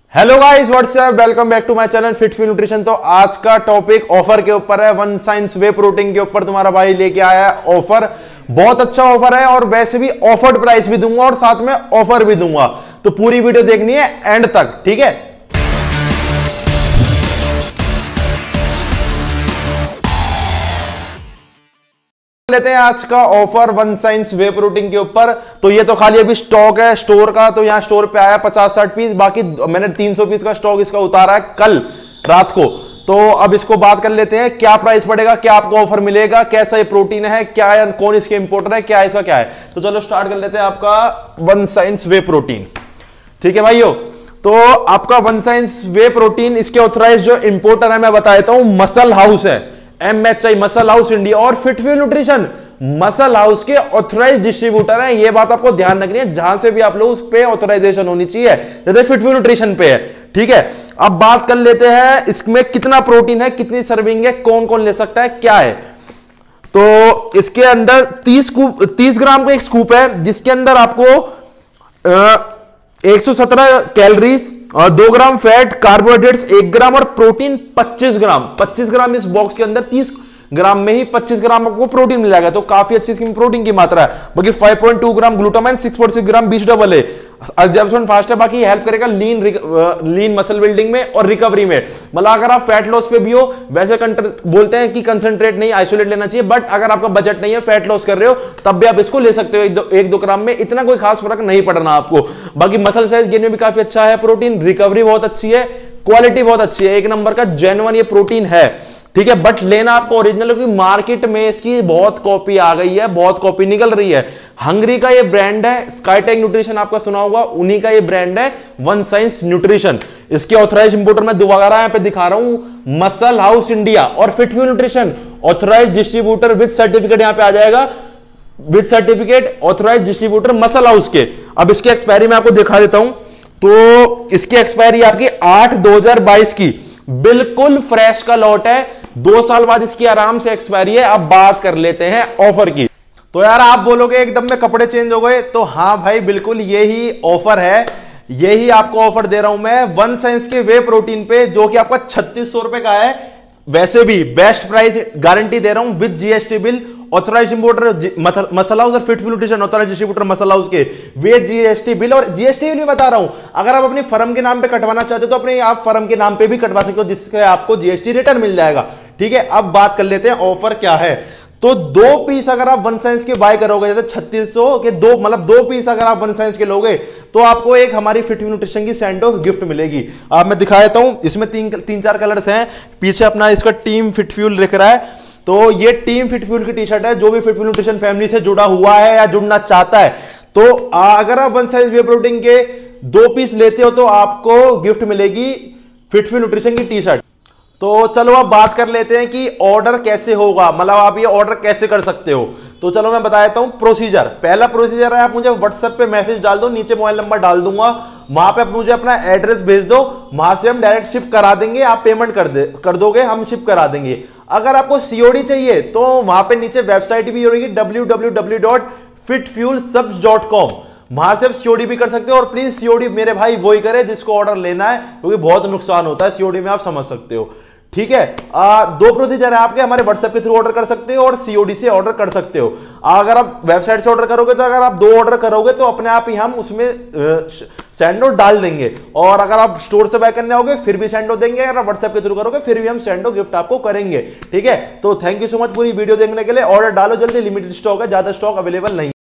Hello guys, what's up, welcome back to my channel FitFuel nutrition. तो आज का topic offer के ऊपर है। वन साइंस वे प्रोटीन के ऊपर तुम्हारा भाई लेके आया है ऑफर। बहुत अच्छा ऑफर है और वैसे भी ऑफर्ड प्राइस भी दूंगा और साथ में ऑफर भी दूंगा। तो पूरी वीडियो देखनी है एंड तक, ठीक है। लेते हैं आज का offer One Science whey protein के ऊपर। तो ये तो खाली अभी स्टॉक है स्टोर का, तो यहाँ स्टोर पे आया 50-60 पीस, बाकी मैंने 300 पीस का स्टॉक इसका उतारा है कल रात को। तो अब इसको बात कर लेते हैं, क्या प्राइस पड़ेगा, क्या आपको ऑफर मिलेगा, कैसा ये प्रोटीन है, क्या है, कौन इसके इंपोर्टर है, क्या इसका क्या है। तो चलो स्टार्ट कर लेते हैं आपका वन साइंस वे प्रोटीन। ठीक है भाइयों, तो आपका वन साइंस वे प्रोटीन, इसके ऑथराइज जो इंपोर्टर है मैं बता देता हूं, मसल हाउस है, MHI मसल हाउस इंडिया और फिटफ्यूल न्यूट्रिशन मसल हाउस के ऑथराइज डिस्ट्रीब्यूटर हैं। ये बात आपको ध्यान रखनी है, जहां से भी आप लोग उस पे ऑथराइजेशन होनी चाहिए, जैसे फिटफ्यूल न्यूट्रिशन पे है। ठीक है, अब बात कर लेते हैं इसमें कितना प्रोटीन है, कितनी सर्विंग है, कौन कौन ले सकता है, क्या है। तो इसके अंदर 30 ग्राम का एक स्कूप है, जिसके अंदर आपको 117 कैलोरीज और 2 ग्राम फैट, कार्बोहाइड्रेट्स 1 ग्राम और प्रोटीन 25 ग्राम। 25 ग्राम इस बॉक्स के अंदर, 30 ग्राम में ही 25 ग्राम आपको प्रोटीन मिल जाएगा। तो काफी अच्छी इसकी प्रोटीन की मात्रा है। बाकी 5.2 gram glutamine, 6.6 gram beta a, absorption fast है। बाकी हेल्प करेगा लीन मसल बिल्डिंग में और रिकवरी में। मतलब अगर आप फैट लॉस पे भी हो, वैसे बोलते हैं कि कंसंट्रेट नहीं, आइसोलेट लेना चाहिए, बट अगर आपका बजट नहीं है, फैट लॉस कर रहे हो, तब भी आप इसको ले सकते हो। 1-2 ग्राम में इतना कोई खास फर्क नहीं पड़ना आपको। बाकी मसल साइज गेन में भी काफी अच्छा है प्रोटीन, रिकवरी बहुत अच्छी है, क्वालिटी बहुत अच्छी है, एक नंबर का जेन्युइन ये प्रोटीन है। ठीक है, बट लेना आपको ओरिजिनल, क्योंकि मार्केट में इसकी बहुत कॉपी आ गई है, बहुत कॉपी निकल रही है। हंगरी का ये ब्रांड है, स्काईटेक न्यूट्रिशन आपका सुना होगा, उन्हीं का ये ब्रांड है वन साइंस न्यूट्रिशन। इसके ऑथराइज इंपोर्टर मैं दोबारा यहां पे दिखा रहा हूं, मसल हाउस इंडिया और FitFuel nutrition authorise distributor with certificate यहां पे आ जाएगा, with certificate authorise distributor Muscle House के। अब इसकी एक्सपायरी मैं आपको दिखा देता हूं। तो इसकी एक्सपायरी आपकी 8/2022 की, बिल्कुल फ्रेश का लॉट है, 2 साल बाद इसकी आराम से एक्सपायरी है। अब बात कर लेते हैं ऑफर की। तो यार आप बोलोगे एकदम में कपड़े चेंज हो गए, तो हाँ भाई बिल्कुल यही ऑफर है, यही आपको ऑफर दे रहा हूं मैं वन साइंस के वे प्रोटीन पे, जो कि आपका 3600 रुपए का है। वैसे भी बेस्ट प्राइस गारंटी दे रहा हूं with GST bill, authorise importer Muscle House और FitFuel nutrition authorise distributor Muscle House के विद जीएसटी बिल। और जीएसटी बिल भी बता रहा हूं, अगर आप अपनी फर्म के नाम पे कटवाना चाहते हो तो अपने आप फर्म के नाम पे भी कटवा सकते हो, जिससे आपको जीएसटी रिटर्न मिल जाएगा। ठीक है, अब बात कर लेते हैं ऑफर क्या है। तो 2 पीस अगर आप वन साइंस के बाय करोगे, जैसे 3600 के 2 पीस अगर आप वन साइंस के लोगे, तो आपको एक हमारी फिटफ्यूल न्यूट्रिशन की सैंडो गिफ्ट मिलेगी। अब मैं दिखा देता हूं, इसमें 3-4 कलर्स हैं। पीछे अपना इसका टीम फिटफ्यूल लिख रहा है, तो ये टीम फिटफ्यूल की टी शर्ट है। जो भी फिटफ्यूल न्यूट्रिशन फैमिली से जुड़ा हुआ है या जुड़ना चाहता है, तो अगर आप वन साइंस वे प्रोटीन के 2 पीस लेते हो तो आपको गिफ्ट मिलेगी फिटफ्यूल न्यूट्रिशन की टी शर्ट। तो चलो अब बात कर लेते हैं कि ऑर्डर कैसे होगा, मतलब आप ये ऑर्डर कैसे कर सकते हो। तो चलो मैं बता देता हूं प्रोसीजर। पहला प्रोसीजर है, आप मुझे व्हाट्सएप पे मैसेज डाल दो, नीचे मोबाइल नंबर डाल दूंगा, वहां पे आप मुझे अपना एड्रेस भेज दो, वहां से हम डायरेक्ट शिप करा देंगे। आप पेमेंट कर दोगे, हम शिप करा देंगे। अगर आपको सीओडी चाहिए तो वहां पे नीचे वेबसाइट भी होगी www.fitfuelsubs.com, वहां से आप सीओडी भी कर सकते हो। और प्लीज सीओडी मेरे भाई वही करे जिसको ऑर्डर लेना है, क्योंकि बहुत नुकसान होता है सीओडी में, आप समझ सकते हो। ठीक है, 2 प्रोसीजर है आपके, हमारे व्हाट्सएप के थ्रू ऑर्डर कर सकते हो और सीओडी से ऑर्डर कर सकते हो। अगर आप वेबसाइट से ऑर्डर करोगे, तो अगर आप 2 ऑर्डर करोगे तो अपने आप ही हम उसमें सैंडो डाल देंगे। और अगर आप स्टोर से बाय करने आओगे फिर भी सैंडो देंगे, अगर आप व्हाट्सएप के थ्रू करोगे फिर भी हम सैंडो गिफ्ट आपको करेंगे। ठीक है, तो थैंक यू सो मच पूरी वीडियो देखने के लिए। ऑर्डर डालो जल्दी, लिमिटेड स्टॉक है, ज्यादा स्टॉक अवेलेबल नहीं।